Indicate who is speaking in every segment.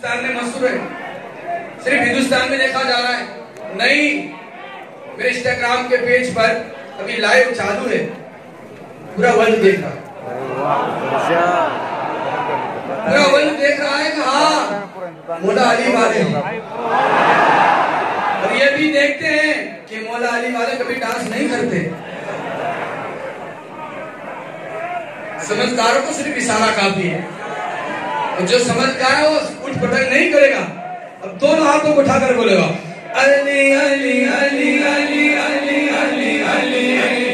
Speaker 1: हिंदुस्तान में मशहूर है, सिर्फ हिंदुस्तान में देखा जा रहा है। नहीं, मेरे इंस्टाग्राम के पेज पर अभी लाइव चालू है, पूरा वर्ल्ड देख रहा है, पूरा वर्ल्ड देख रहा है कि हाँ मौला अली वाले, और ये भी देखते हैं कि मौला अली वाले कभी डांस नहीं करते। समझदारों को सिर्फ इशारा काफी है, और जो समझदार है वो उठ पटक नहीं करेगा। अब दोनों हाथों को उठाकर बोलेगा अली अली अली अली अली अली अली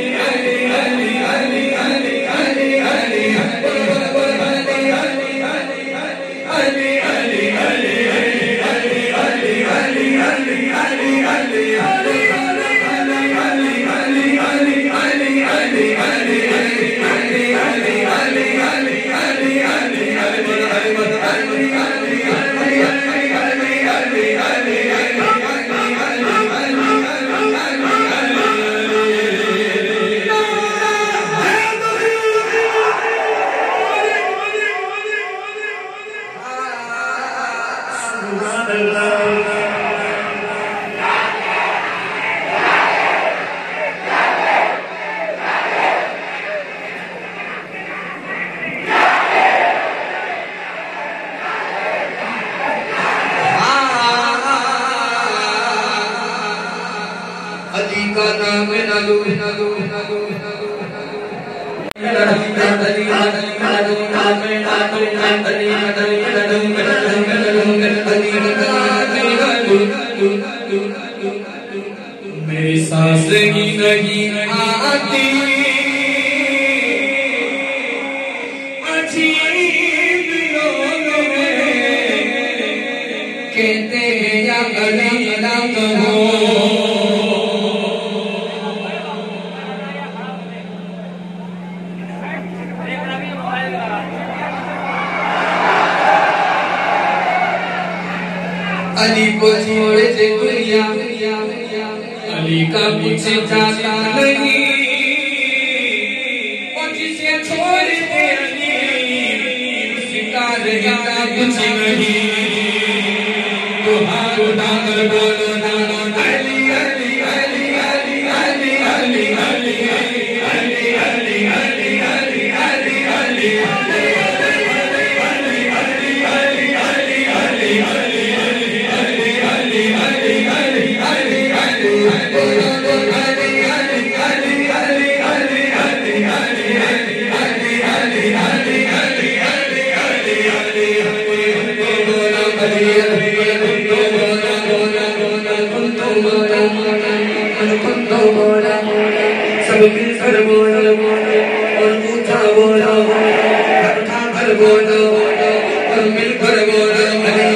Speaker 1: मेरी सांस ही नहीं आती अजीब लोगों में कहते हैं या अली ना कहो। अली को छोड़ दे दुनिया, अली का कुछ जाता नहीं, और जिसे छोड़ दे अली उसका रहता कुछ नहीं। तो हाथ उठाकर बोलो ना अली अली अली अली अली अली अली अली अली अली अली अली अली सब मिलकर बोलो और ऊंचा बोलो, उठाकर बोलो और मिलकर बोलो अली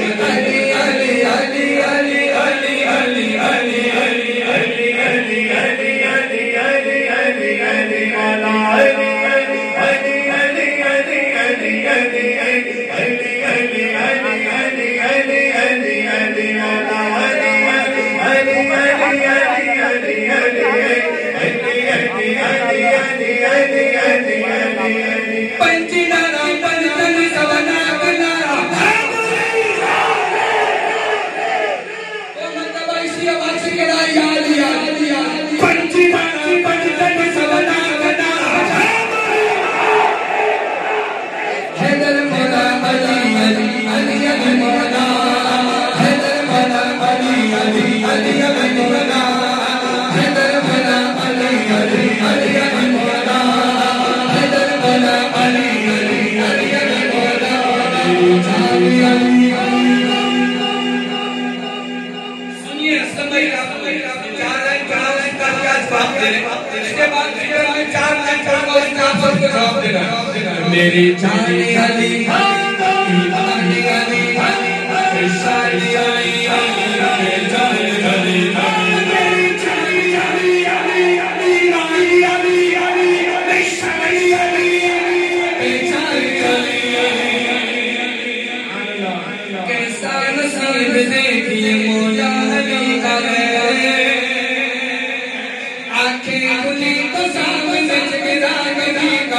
Speaker 1: Ali मेरी जाने अली ईमानी अली शादी अली जाने अली मेरी जाने अली ईमानी अली शादी अली जाने अली कैसा नसीब देखिए मौला अली का आंखें खुली तो सामने गिरा गली का